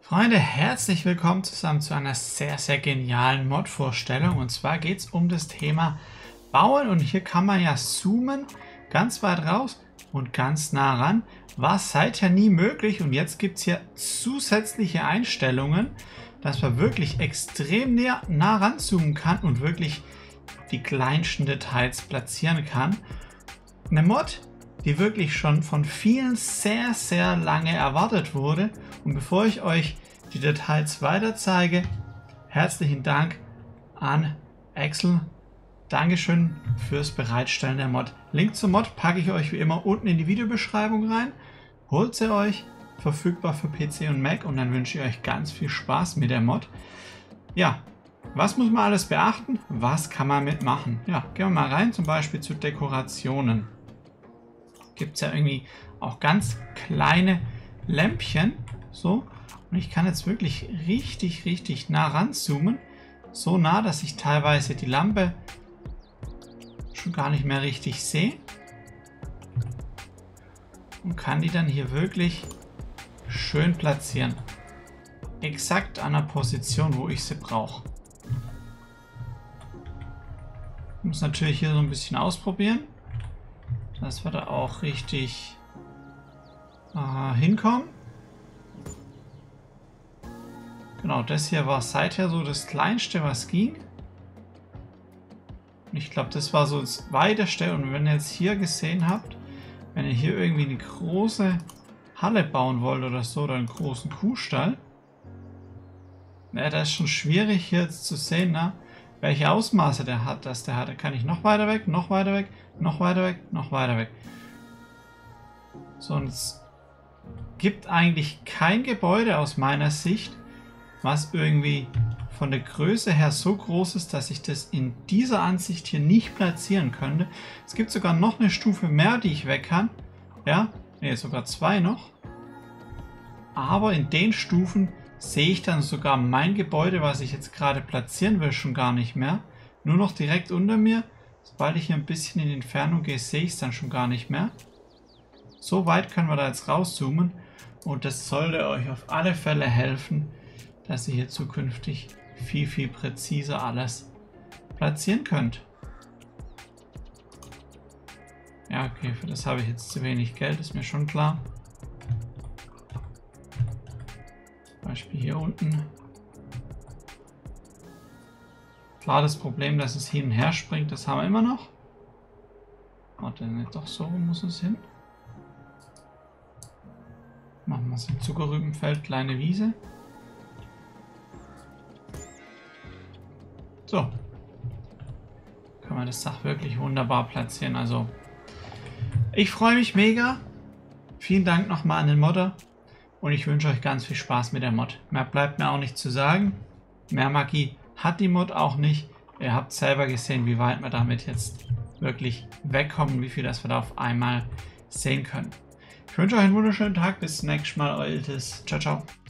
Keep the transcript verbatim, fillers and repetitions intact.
Freunde, herzlich willkommen zusammen zu einer sehr, sehr genialen Mod-Vorstellung. Und zwar geht es um das Thema Bauen. Und hier kann man ja zoomen, ganz weit raus und ganz nah ran. War seither nie möglich. Und jetzt gibt es hier zusätzliche Einstellungen, dass man wirklich extrem näher, nah ranzoomen kann und wirklich die kleinsten Details platzieren kann. Eine Mod, die wirklich schon von vielen sehr, sehr lange erwartet wurde. Und bevor ich euch die Details weiter zeige, herzlichen Dank an Axel. Dankeschön fürs Bereitstellen der Mod. Link zur Mod packe ich euch wie immer unten in die Videobeschreibung rein. Holt sie euch, verfügbar für P C und Mac, und dann wünsche ich euch ganz viel Spaß mit der Mod. Ja, was muss man alles beachten? Was kann man mitmachen? Ja, gehen wir mal rein, zum Beispiel zu Dekorationen. Gibt es ja irgendwie auch ganz kleine Lämpchen. So. Und ich kann jetzt wirklich richtig, richtig nah ranzoomen. So nah, dass ich teilweise die Lampe schon gar nicht mehr richtig sehe. Und kann die dann hier wirklich schön platzieren. Exakt an der Position, wo ich sie brauche. Ich muss natürlich hier so ein bisschen ausprobieren, dass wir da auch richtig äh, hinkommen. Genau, das hier war seither so das Kleinste, was ging. Und ich glaube, das war so das Weiteste. Und wenn ihr jetzt hier gesehen habt, wenn ihr hier irgendwie eine große Halle bauen wollt oder so, oder einen großen Kuhstall, ja, da ist schon schwierig hier jetzt zu sehen, ne, welche Ausmaße der hat, dass der hat. Da kann ich noch weiter weg, noch weiter weg, noch weiter weg, noch weiter weg. So, und es gibt eigentlich kein Gebäude aus meiner Sicht, was irgendwie von der Größe her so groß ist, dass ich das in dieser Ansicht hier nicht platzieren könnte. Es gibt sogar noch eine Stufe mehr, die ich weg kann. Ja, ne, sogar zwei noch. Aber in den Stufen sehe ich dann sogar mein Gebäude, was ich jetzt gerade platzieren will, schon gar nicht mehr. Nur noch direkt unter mir. Sobald ich hier ein bisschen in die Entfernung gehe, sehe ich es dann schon gar nicht mehr. So weit können wir da jetzt rauszoomen. Und das sollte euch auf alle Fälle helfen, dass ihr hier zukünftig viel, viel präziser alles platzieren könnt. Ja, okay, für das habe ich jetzt zu wenig Geld, ist mir schon klar. Beispiel hier unten. Klar, das Problem, dass es hin und her springt, das haben wir immer noch. Warte, nicht doch so rum muss es hin. Machen wir es im Zuckerrübenfeld, kleine Wiese. So. Kann man das Dach wirklich wunderbar platzieren. Also, ich freue mich mega. Vielen Dank nochmal an den Modder. Und ich wünsche euch ganz viel Spaß mit der Mod. Mehr bleibt mir auch nicht zu sagen. Mehr Magie hat die Mod auch nicht. Ihr habt selber gesehen, wie weit wir damit jetzt wirklich wegkommen, wie viel das wir da auf einmal sehen können. Ich wünsche euch einen wunderschönen Tag. Bis zum nächsten Mal. Euer Iltis. Ciao, ciao.